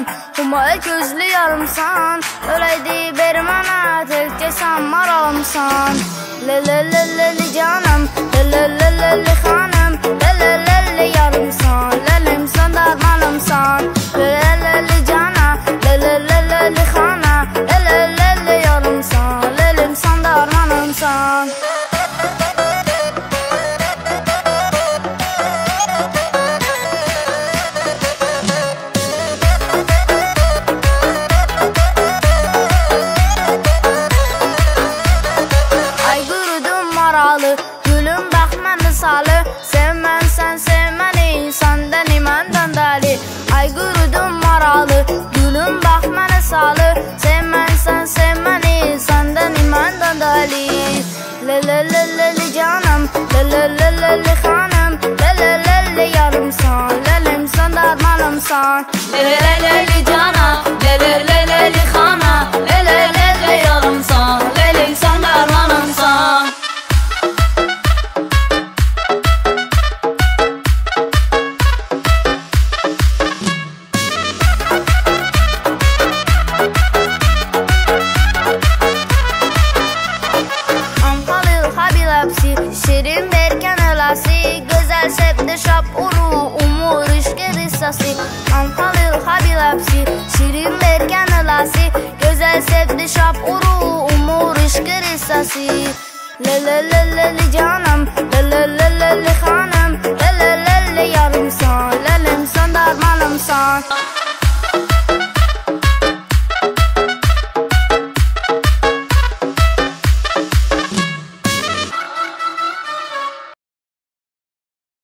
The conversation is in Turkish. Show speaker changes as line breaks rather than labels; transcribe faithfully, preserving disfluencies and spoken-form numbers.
yarımsan, Humay gözlü yarımsan, Öleydi beri mana, Tekçe sen maralımsan. Le le le le le canım, Le le le le le hanım, Le le le le yarımsan, Lelimsan darmanımsan. Le le le le cana, Le le le le le hana, Le le le le yarımsan, Lelimsan darmanımsan. Gülüm baxma misalı, sevmən sən sevməni, səndən iməndən dəli. Ay qurudum maralı, gülüm baxma misalı, sevmən sən sevməni, səndən iməndən dəli. Le le le le le canım, Le le le le le hanım, Le le le le yarımsan, Lelimsan darmanımsan.
Le le le le canım, Le le le le le hanım, Le le le le yarımsan, Lelimsan darmanımsan.
Şirin verken elası, Güzel septi şap uru, Umur işki rissası. Antalil habilapsi, Şirin verken elası, Güzel septi şap uru, Umur işki rissası. Le le le le le canım, Le le le le le hanım,